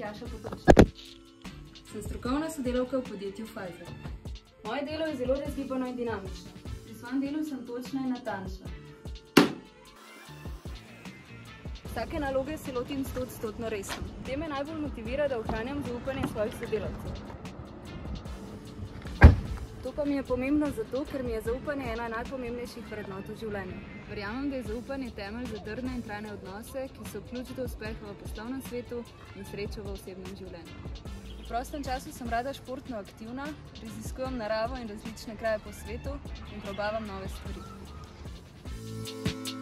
Tjaša Potočnik. Sem strokovna sodelavka v podjetju Pfizer. Moje delo je zelo razgibano in dinamično. Pri svojem delu sem točna in natančna. Vsake naloge se lotim 100% resno. Te me najbolj motivira, da ohranjam zaupanje svojih sodelavcev. To pa mi je pomembno zato, ker mi je zaupanje ena najpomembnejših vrednot v življenju. Verjamem, da je zaupanje temelj za trdne in trajne odnose, ki so ključ do uspeha v poslovnem svetu in srečo v osebnem življenju. V prostem času sem rada športno aktivna, raziskujem naravo in različne kraje po svetu in probavam nove stvari.